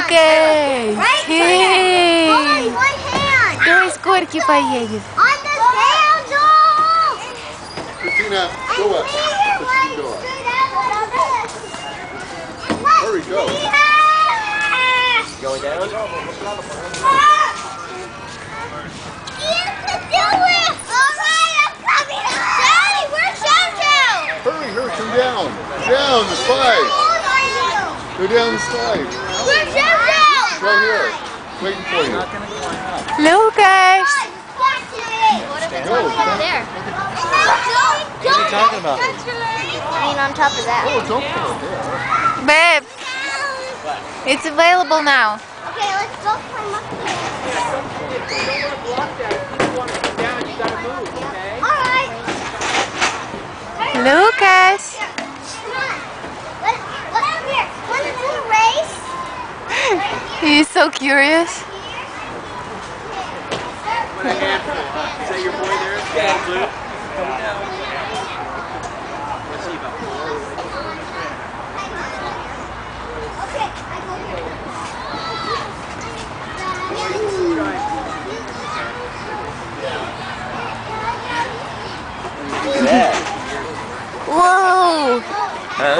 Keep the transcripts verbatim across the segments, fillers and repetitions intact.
Lucas! Эй! Кто из горки поедет? Christina, go up. Christina, go up. Hurry, go. Going down? You can do it! Alright, I'm coming up! Daddy, where's Jojo? Hurry, hurry, come down. Down the slide. Go down the slide. Where's Jojo? Right here. Waiting for you. Lucas! Go. There. What are you talking about? I mean, on top of that. Oh, don't put it there. Babe, it's available now. Okay, let's go climb up here. Alright. Lucas! Come on. Let's, let's come here. Want to do a race? He's so curious. What a handful, huh? Is that your boy there? Yeah, blue. Coming down. Let's see about Okay, I go here. Look at that. Whoa! Huh?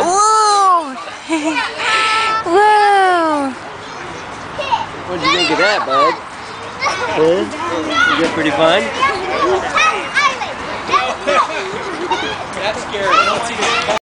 Whoa! Whoa! What did you think of that, bud? Huh? Is that pretty fun? Island. That's scary. I don't see this.